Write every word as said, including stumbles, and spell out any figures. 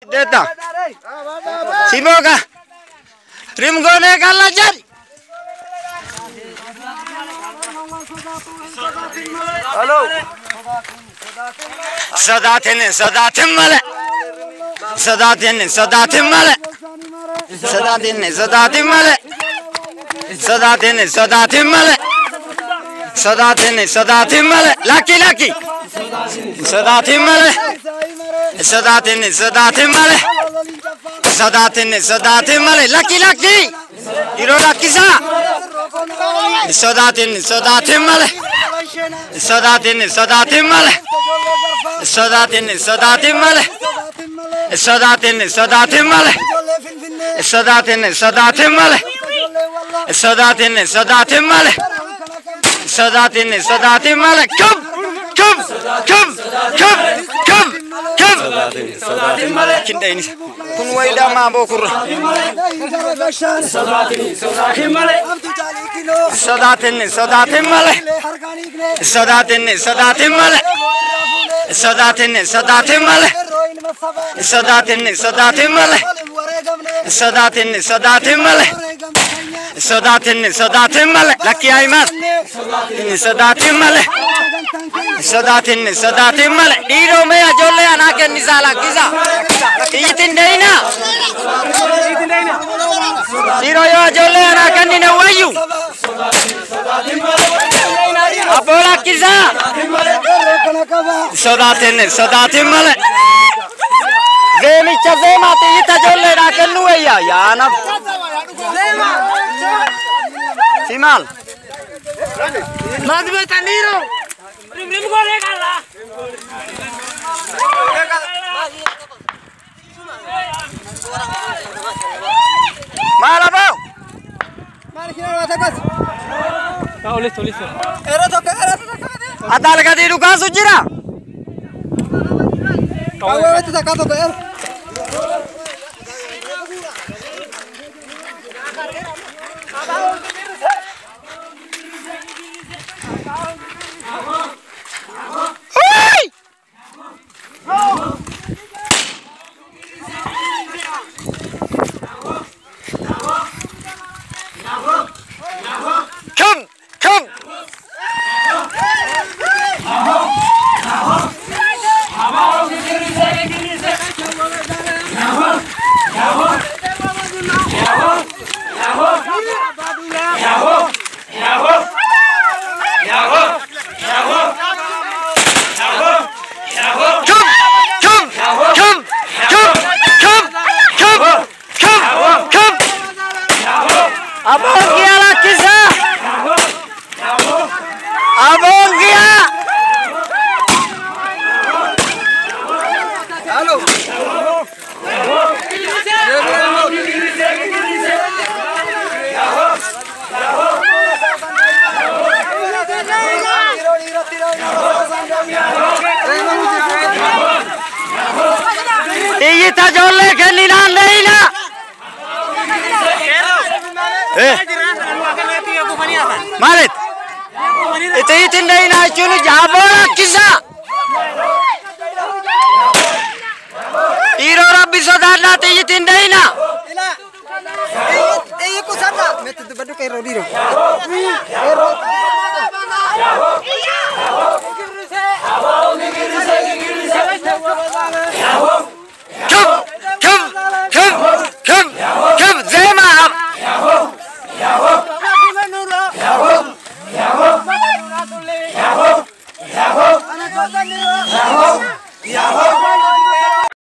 Deta. Simoga. Rimgone kalla jari. Hello. Sadatene sadatim male. Sadatene sadatim male. Sadatene sadatim male. Sadatene sadatim male. Sadatene sadatim male. Lucky lucky. Sadatim male. Sadatene sadatim male. Sadatene sadatim male. Lucky lucky. Iro lucky sa. Sadatene sadatim male. Sadatene sadatim male. Sadatene sadatim male. Sadatene sadatim male. Sadatene sadatim male. Sadatene sadatim male. Sadatene sadatim male. Come, come, come, come, come, come. Sadatim male. Kinda ini. Kun waida ma bokur. Sadatim male. Sadatene sadatim male. Sadatene sadatim male. Sadatene sadatim male. Sadatene sadatim male. Sadatene sadatim male. Sadatene sadatim male. Lucky Ayman. Sadatim male. Sadatene sadatim male. Diro me ajolle anake nisala kisa. Itin deina. Diro yo ajolle anake nina wayu. Abola kisa. Sadatene sadatim male. Zemi chazema te ita jolle anake nueya ya na. Simal. Madbe taniro. Rim rim gore kala. Mala bau. Mala kira wata kas. Kau list list. Era to era to. Adal ka di ruka sujira. Kau wata ta ka to er. Come, come. Abang gya lah kisah. Abang gya. Halo. Ini tak jolek kelina leila. Eh. Malit. Itu itu ndai na chunu jabola kisa. Iro rabbi sodana te itu ndai na. Ila. Eh eh ko sana. Metu tu badu kai rodiro. Ero. Come, come, come, come, come, Zema. Yahoo!